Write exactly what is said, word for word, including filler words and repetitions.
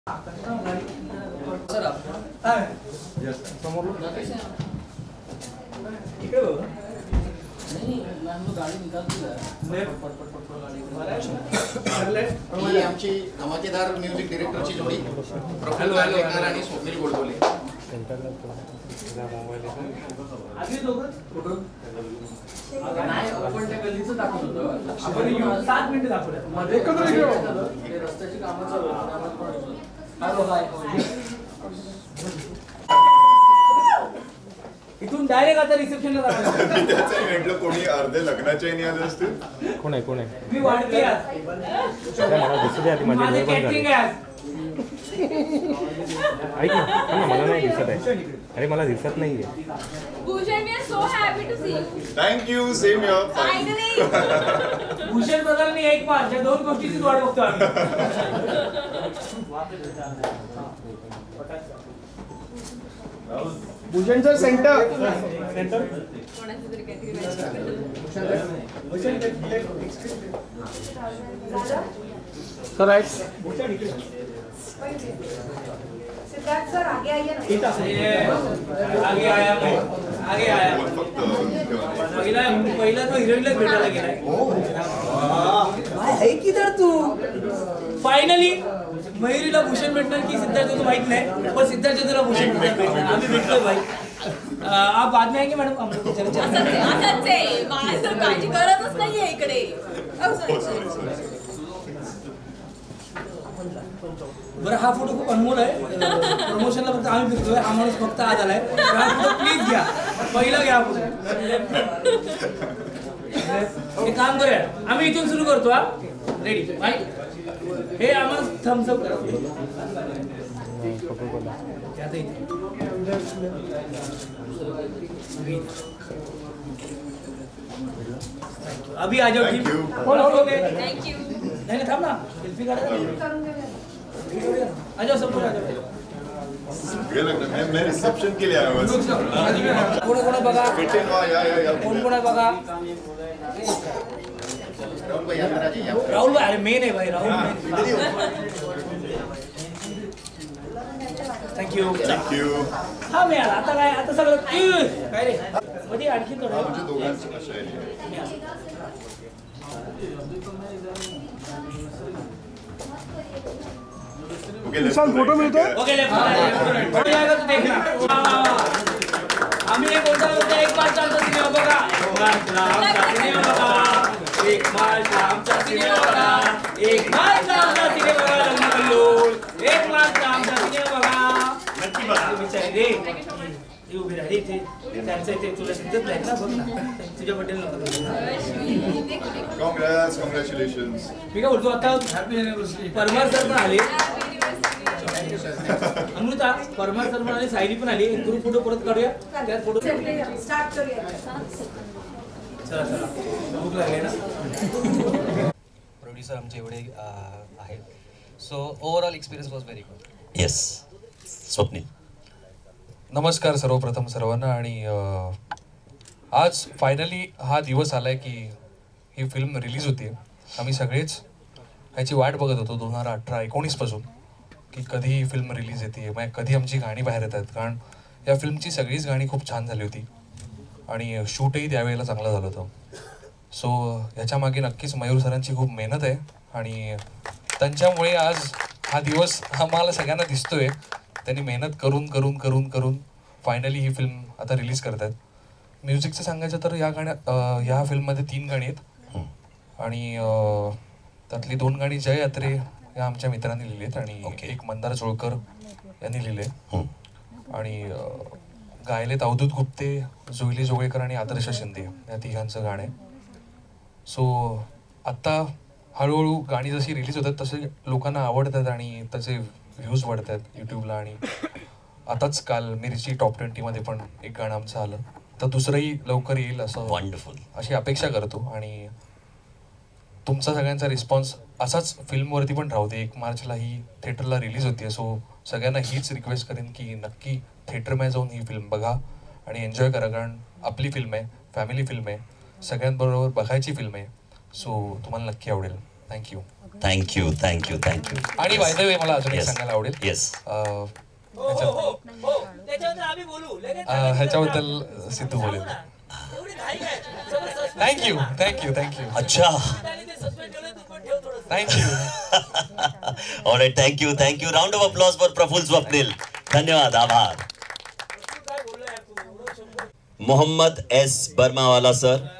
Sir आप समोर इकडे बघ नहीं मैं हम लोग गाड़ी निकालते हैं ही आमची धमाकेदार म्युझिक डायरेक्टरची जोडी प्रफुल्ल कालेकर आणि स्वप्नील गोडबोले. आधी दोघं फोटो नाही आपण त्या गल्लीचं दाखवत होतो. आपण सात मिनिटं दाखवले मध्ये एकत्र घेऊ ते रस्त्याची कामं चालू आहेत. हॅलो हाय इथून डायरेक्ट आता रिसेप्शनला जातो. मी त्याचं म्हटलं कोणी अर्धे लग्नाच्या नाही आले असतील. कोण आहे कोण आहे मी वाढते आज मला दिसत आहे माझी माझे कॅटरिंग आहे आज. ऐक ना ना मला नाही दिसत आहे. अरे मला दिसत नाहीये. Bhushan we are so happy to see you. Thank you same your. Finally. Bhushan बदलने एक पाच या दोन गोष्टीचीच वाट बघतो आम्ही. भूषण सर सेंटर सेंटर कोणाची तरी काहीतरी सर राइट सिद्धार्थ सर आगे आइए ना. आगे आया मैं आगे आया फक्त पहिला पहिला तो हिरोईनला भेटायला गेलाय. आहे किधर तू फायनली मयुरीला भूषण भेटणार की सिद्धार्थ तो माहित नाही पण सिद्धार्थ तुला भूषण भेटणार. आम्ही भेटलोय भाई. आप बाद में आएंगे मैडम. हम लोग चर्चा असंच आहे असंच आहे माझं काळजी करतच नाहीये इकडे. अहो सॉरी सॉरी बरं हा फोटो खूप अनमोल आहे. प्रमोशनला फक्त आम्ही फिरतोय. हा माणूस फक्त आज आलाय. प्लीज घ्या पहिला घ्या फोटो. हे काम करूया आम्ही इथून सुरू करतो. हा रेडी बाय. हे आम्हाला थम्सअप करा. अभी आ जाओ टीम. Thank you. नहीं थांब ना सेल्फी काढा. आ जाओ सब लोग आ जाओ. सगळे लग्न मैं मैं रिसेप्शन के लिए आया हूं. कोण कोण बघा भेटेन वा या या या कोण कोण बघा. राहुल भाई अंदर आ जाइए. राहुल भाई अरे मेन है भाई. Rahul thank you thank you. हा मी आला आता काय आता सगळं काय रे मध्ये आणखी थोडं आमच्या दोघांची भाषा आहे. ओके फोटो मिळतोय. ओके लेफ्ट जाएगा तो देखना. आम्ही एक बोलता होता एक मार्च आमचा सिनेमा बघा. आमचा सिनेमा बघा. एक मार्च आमचा सिनेमा बघा. एक मार्च आमचा सिनेमा बघा. लग्न कल्लोळ. एक मार्च आमचा सिनेमा बघा. नक्की बघा. विचार रे ती उभी राहिली इथे त्यांचं इथे तुला सिद्धच नाही ना. बघ ना तुझ्या बड्डेला नको. काँग्रेस कॉंग्रॅच्युलेशन्स. मी काय बोलतो आता परमार सर पण आले. अमृता परमार सर पण आले. सायली पण आली. एक ग्रुप फोटो परत काढूया. त्यात फोटो स्टार्ट करूया. चला चला भूक लागली ना. प्रोड्युसर आमचे एवढे आहेत. So overall experience was very good. Yes Swapnil. नमस्कार सर्वप्रथम सर्वांना. आणि आज फायनली हा दिवस आलाय की ही फिल्म रिलीज होते. आम्ही सगळेच ह्याची वाट बघत होतो दोन हजार अठरा एकोणीस पासून की कधी ही फिल्म रिलीज येते म्हणजे कधी आमची गाणी बाहेर येतात. कारण या फिल्मची सगळीच गाणी खूप छान झाली होती आणि शूटही त्यावेळेला चांगलं झालं होतं. सो ह्याच्यामागे नक्कीच मयूर सरांची खूप मेहनत आहे आणि त्यांच्यामुळे आज हा दिवस आम्हाला सगळ्यांना दिसतोय. त्यांनी मेहनत करून करून करून करून फायनली ही फिल्म आता रिलीज करत आहेत. म्युझिकचं सांगायचं तर या गाण्यात ह्या फिल्ममध्ये तीन गाणी आहेत आणि त्यातली दोन गाणी जय यात्रे या आमच्या मित्रांनी लिहिली आहेत आणि एक मंदार जोळकर यांनी लिहिले आणि गायलेत अवधूत गुप्ते, जोईली जोगळेकर आणि आदर्श शिंदे या तिघांचं गाणं आहे. सो आत्ता हळूहळू गाणी जशी रिलीज होतात तसे लोकांना आवडतात आणि त्याचे व्ह्यूज वाढतात यूट्यूबला. आणि आताच काल मिरची टॉप ट्वेंटीमध्ये पण एक गाणं आमचं आलं. तर दुसरंही लवकर येईल असं वंडरफुल अशी अपेक्षा करतो. आणि तुमचा सगळ्यांचा रिस्पॉन्स असाच फिल्मवरती पण राहू दे. एक मार्चला ही थिएटरला रिलीज होते. सो सगळ्यांना हीच रिक्वेस्ट करेन की नक्की थिएटरमध्ये जाऊन ही फिल्म बघा आणि एन्जॉय करा. कारण आपली फिल्म आहे, फॅमिली फिल्म आहे, सगळ्यांबरोबर बघायची फिल्म आहे. सो तुम्हाला नक्की आवडेल. थँक्यू. Thank you thank you thank you. आणि बाय द वे मला अजून एक Yes. सांगायला आवडेल. येस. अं, हो हो हो हो त्याच्याबद्दल आम्ही बोलू लगेच अं, ह्याच्याबद्दल सिद्धू बोलेल. एवढी घाई काय सगळं suspend थँक्यू थँक्यू थँक्यू अच्छा. आणि ते suspend ठेवलंय, तू पण ठेव थोडंसं. Thank you. Alright thank you thank you. Round of applause for Prafull Swapnil. धन्यवाद आभार. तू काय बोलला यार तू एवढं शब्द मोहम्मद एस बर्मावाला सर.